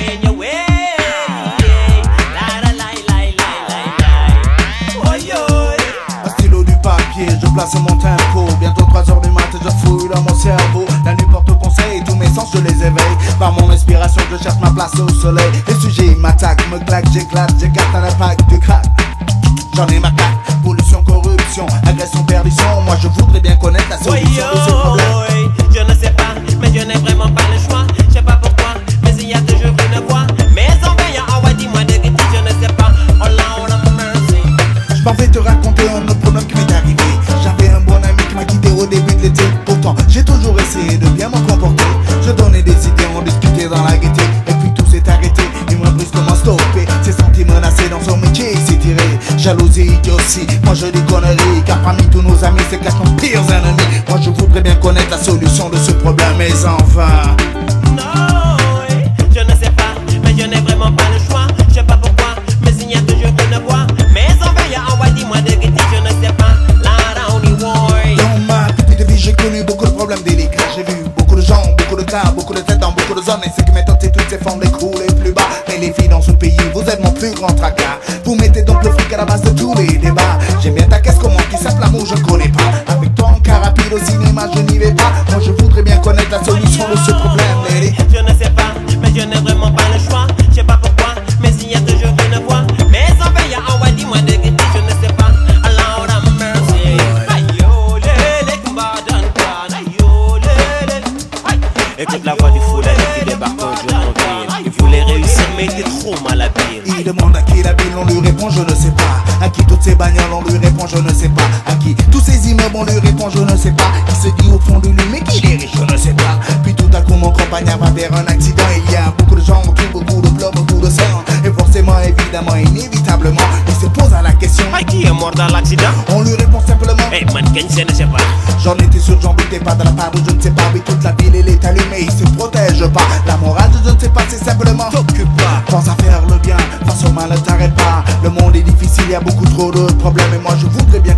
going your way. La la la la la la la. Oi oi. Un stylo, du papier, je place mon tempo. Bientôt 3h du matin, je fouille dans mon cerveau. La nuit porte conseil, tous mes sens je les éveille. Par mon inspiration, je cherche ma place au soleil. Les sujets m'attaquent, me claquent, j'éclate un impact du crack. J'en ai ma claque, pollution, corruption, agression, perdition. Moi je voudrais bien connaître la solution de ce problème. Je ne sais pas, mais je n'ai vraiment pas le choix. Je sais pas pourquoi, mais il y a toujours une voix. Mais en veillant, oh ouais, dis-moi de guetter, je ne sais pas. Oh Lord of mercy. Je m'en vais te raconter un autre problème qui m'est arrivé. J'avais un bon ami qui m'a quitté au début de l'été. Pourtant, j'ai toujours essayé de bien me comporter. Je donnais des idées, on discutait dans la gaieté. Et puis tout s'est arrêté, il m'a brusquement stoppé. S'est senti menacé dans son métier, il s'est tiré. Jalousie, idiotie, moi je dis conneries. Car parmi tous nos amis, c'est cachent nos pires ennemis. Moi je voudrais bien connaître la solution de ce problème, mais enfin. Non, je ne sais pas, mais je n'ai vraiment pas le choix. Je sais pas pourquoi, mais il y a toujours une voix. Mais en veillant, oh ouais, dis-moi de guetter, je ne sais pas. La only way. Dans ma petite vie, j'ai connu beaucoup de problèmes délicats. J'ai vu beaucoup de gens, beaucoup de cas, beaucoup de têtes dans beaucoup de zones. Et ce qui m'étonne, c'est toutes ces formes d'écrouler plus bas. Mais les filles dans ce pays, vous êtes mon plus grand tracas. Vous mettez donc le fric à la base de tous les débats. J'aime bien ta caisse, comment qui s'appelle l'amour, je connais pas. Avec toi en car rapide au cinéma, je n'y vais pas. Moi je voudrais bien connaître la solution de ce problème, lady. Je ne sais pas, mais je n'ai vraiment pas le choix. Je sais pas pourquoi, mais il y a toujours une voix. Mais en veillant, oh ouais, dis-moi de guetter, je ne sais pas. Lord of mercy. Aïe yo, lélé, combattant, aïe yo, lélé. Écoute la voix du fou qui débarque un jour en ville. Il voulait réussir, mais il était trop mal habillé. Il demande à qui la ville, on lui répond je ne sais pas. À qui toutes ces bagnoles, on lui répond je ne sais pas. À qui tous ces immeubles, on lui répond je ne sais pas. Il se dit au fond de lui mais qu'il est riche, je ne sais pas. Puis tout à coup mon compagnon va vers un accident. Il y a beaucoup de gens autour, beaucoup de blocs, beaucoup de sang. Et forcément, évidemment, inévitablement, il se pose à la question. Qui est mort dans l'accident? On lui répond simplement Hey man, je ne sais pas. j'en étais sûr, j'en doutais pas de la part de je ne sais pas. Oui, toute la ville elle est allumée, il se protège pas. La morale de je ne sais pas, c'est simplement T'occupe pas. pense à faire le bien, face au mal ne t'arrête pas. Le monde est difficile, il y a beaucoup trop de problèmes. Et moi je voudrais bien